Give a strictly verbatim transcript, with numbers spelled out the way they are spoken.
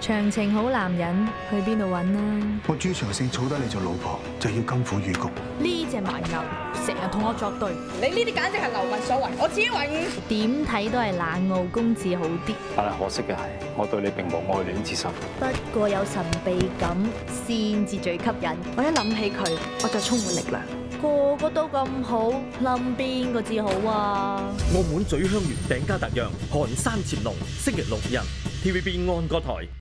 長情好男人去邊度揾啊？ 我朱長勝娶得你做老婆，就要金虎與局。 呢隻蠻牛成日同我作對， 你呢啲簡直係流民所為，我自己為伍。 點睇都係冷傲公子好啲。 但係可惜嘅係，我對你並無愛戀之心。 不過有神秘感先至最吸引。 我一諗起佢，我就充滿力量。 個個都咁好，冧邊個至好啊？ 澳門咀香園餅家特約，寒山潛龍，星期六日 T V B 安歌台。